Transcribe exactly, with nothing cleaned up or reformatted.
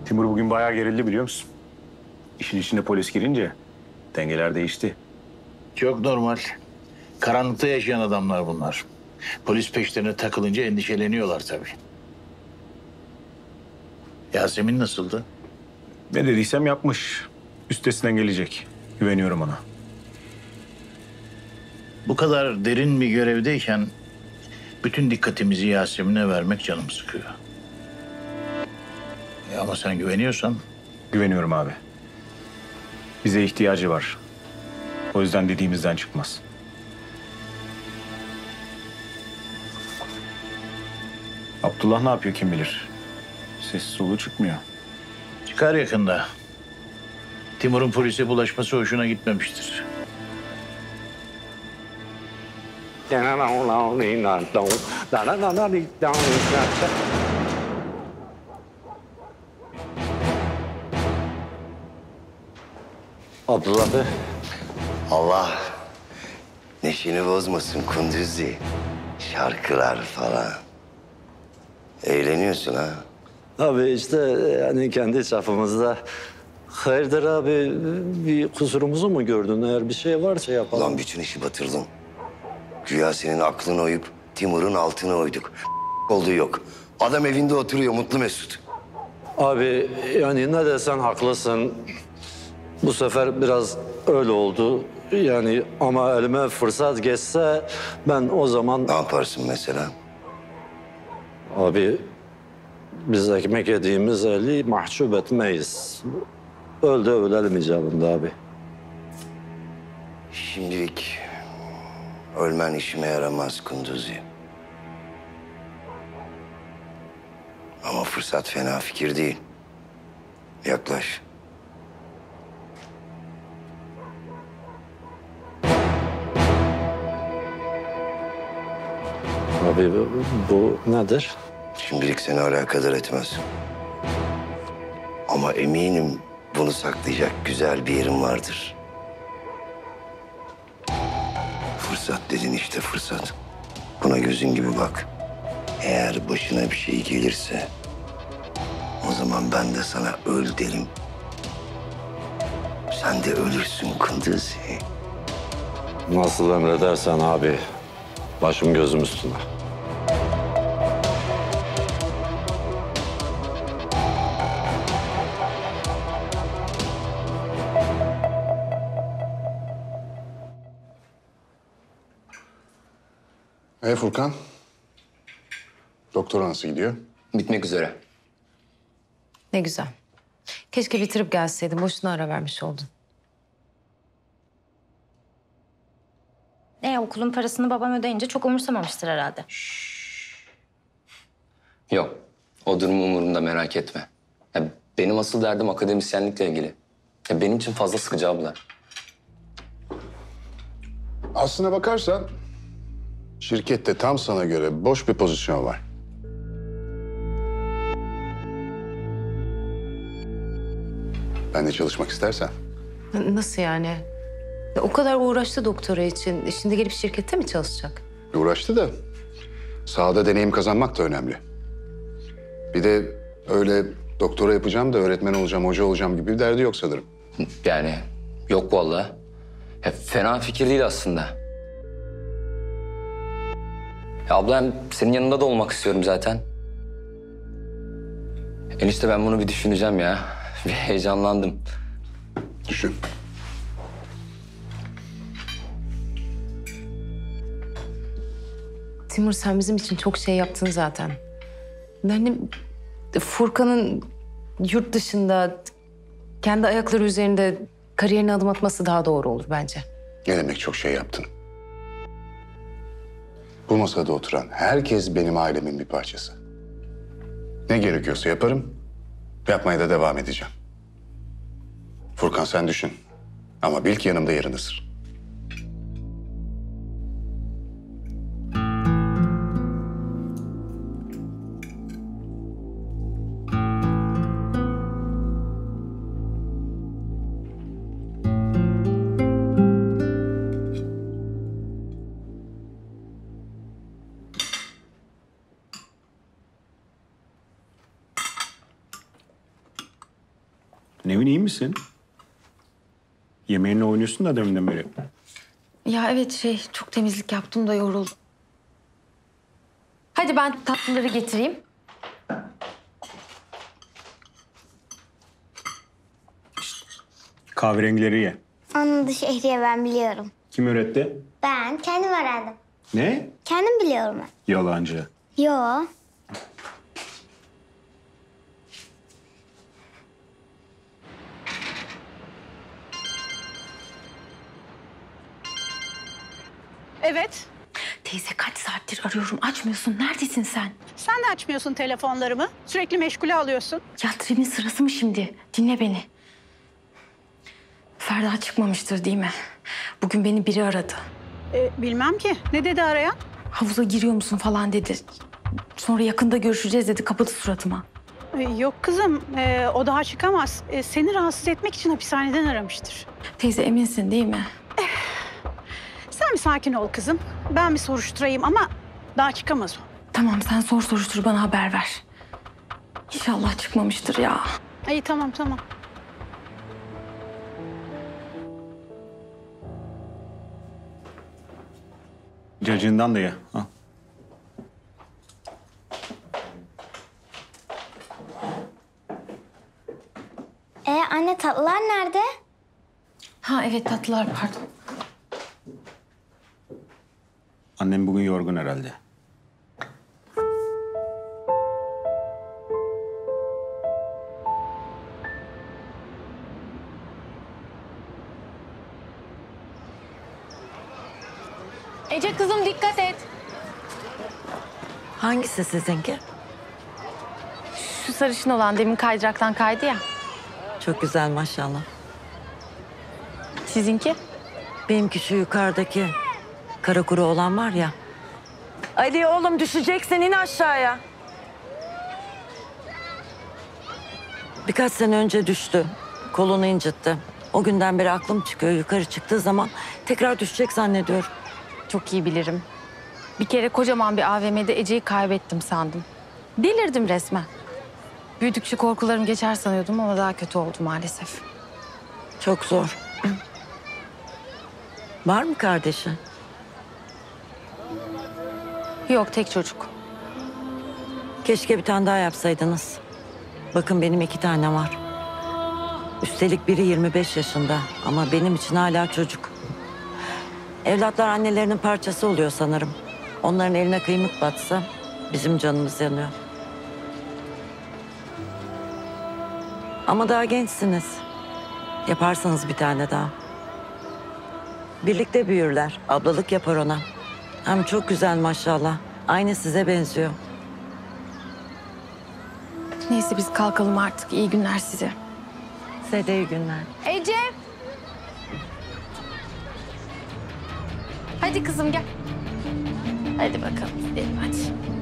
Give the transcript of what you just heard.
Timur bugün bayağı gerildi biliyor musun? İşin içine polis girince dengeler değişti. Çok normal. Karanlıkta yaşayan adamlar bunlar. Polis peşlerine takılınca endişeleniyorlar tabii. Yasemin nasıldı? Ne dediysem yapmış. Üstesinden gelecek. Güveniyorum ona. Bu kadar derin bir görevdeyken bütün dikkatimizi Yasemin'e vermek canımı sıkıyor. E ama sen güveniyorsan Güveniyorum abi. Bize ihtiyacı var. O yüzden dediğimizden çıkmaz. Abdullah ne yapıyor kim bilir. Ses soluğu çıkmıyor. çıkar yakında. Timur'un polise bulaşması hoşuna gitmemiştir. Abdullah Bey. Allah neşeni bozmasın Kunduzi. Şarkılar falan. Eğleniyorsun ha. Abi işte yani kendi çapımızda. Hayırdır abi, bir kusurumuzu mu gördün? Eğer bir şey varsa yapalım. Ulan bütün işi batırdın. Güya senin aklını oyup Timur'un altını oyduk. Olduğu yok. Adam evinde oturuyor mutlu mesut. Abi yani ne desen haklısın. Bu sefer biraz öyle oldu. Yani ama elime fırsat geçse ben o zaman... Ne yaparsın mesela? Abi biz ekmek yediğimiz eli mahcup etmeyiz. Öl de ölelim icabında abi. Şimdilik ölmen işime yaramaz Kunduzi. Ama fırsat fena fikir değil. Yaklaş. Abi bu, bu nedir? Şimdilik seni alakadar etmez. Ama eminim bunu saklayacak güzel bir yerim vardır. Fırsat dedin işte fırsat. Buna gözün gibi bak. Eğer başına bir şey gelirse... o zaman ben de sana öl derim. Sen de ölürsün Kunduzi. Nasıl emredersen abi. Başım gözüm üstüne. E Furkan? Doktora nasıl gidiyor? Bitmek üzere. Ne güzel. Keşke bitirip gelseydin. Boşuna ara vermiş oldun. E okulun parasını babam ödeyince çok umursamamıştır herhalde. Yok. O durum umurumda, merak etme. Ya benim asıl derdim akademisyenlikle ilgili. Ya benim için fazla sıkıcı abla. Aslına bakarsan şirkette tam sana göre boş bir pozisyon var. Ben de çalışmak istersen. N- Nasıl yani? Ya o kadar uğraştı doktora için. Şimdi gelip şirkette mi çalışacak? Uğraştı da sahada deneyim kazanmak da önemli. Bir de öyle doktora yapacağım da öğretmen olacağım, hoca olacağım gibi bir derdi yok sanırım. Yani yok vallahi. Ya fena fikir değil aslında. Ya ablam senin yanında da olmak istiyorum zaten. Enişte ben bunu bir düşüneceğim ya. Bir heyecanlandım. Düşün. Timur sen bizim için çok şey yaptın zaten. Yani Furkan'ın yurt dışında kendi ayakları üzerinde kariyerine adım atması daha doğru olur bence. Ne demek çok şey yaptın? Bu masada oturan herkes benim ailemin bir parçası. Ne gerekiyorsa yaparım, yapmaya da devam edeceğim. Furkan sen düşün. Ama bil ki yanımda yerin ısır. Nevin iyi misin? Yemeğinle oynuyorsun da deminden beri. Ya evet şey çok temizlik yaptım da yoruldum. Hadi ben tatlıları getireyim. Kahverengileri ye. Onun da şehriye ben biliyorum. Kim öğretti? Ben kendim öğrendim. Ne? Kendim biliyorum ben. Yalancı. Yo. Evet. Teyze kaç saattir arıyorum açmıyorsun. Neredesin sen? Sen de açmıyorsun telefonlarımı. Sürekli meşgule alıyorsun. Ya trenin sırası mı şimdi? Dinle beni. Ferda çıkmamıştır değil mi? Bugün beni biri aradı. Ee, bilmem ki. Ne dedi arayan? Havuza giriyor musun falan dedi. Sonra yakında görüşeceğiz dedi. Kapadı suratıma. Ee, yok kızım. ee, o daha çıkamaz. Ee, seni rahatsız etmek için hapishaneden aramıştır. Teyze eminsin değil mi? Sen bir sakin ol kızım. Ben bir soruşturayım ama daha çıkamaz o. Tamam sen sor soruştur bana haber ver. İnşallah çıkmamıştır ya. İyi tamam tamam. Cacığından da ye. Al. E anne tatlılar nerede? Ha evet tatlılar pardon. Annem bugün yorgun herhalde. Ece kızım dikkat et. Hangisi sizinki? Şu sarışın olan demin kaydıraktan kaydı ya. Çok güzel maşallah. Sizinki? Benimki şu yukarıdaki kara kuru olan var ya. Ali oğlum düşeceksin in aşağıya. Birkaç sene önce düştü. Kolunu incitti. O günden beri aklım çıkıyor. Yukarı çıktığı zaman tekrar düşecek zannediyorum. Çok iyi bilirim. Bir kere kocaman bir A V M'de Ece'yi kaybettim sandım. Delirdim resmen. Büyüdükçe korkularım geçer sanıyordum ama daha kötü oldu maalesef. Çok zor. Var mı kardeşi? Yok tek çocuk. Keşke bir tane daha yapsaydınız. Bakın benim iki tane var. Üstelik biri yirmi beş yaşında ama benim için hala çocuk. Evlatlar annelerinin parçası oluyor sanırım. Onların eline kıymık batsa bizim canımız yanıyor. Ama daha gençsiniz. Yaparsanız bir tane daha. Birlikte büyürler. Ablalık yapar ona. Hem çok güzel maşallah. Aynı size benziyor. Neyse biz kalkalım artık. İyi günler size. Size de iyi günler. Ece! Hadi kızım gel. Hadi bakalım gidelim hadi.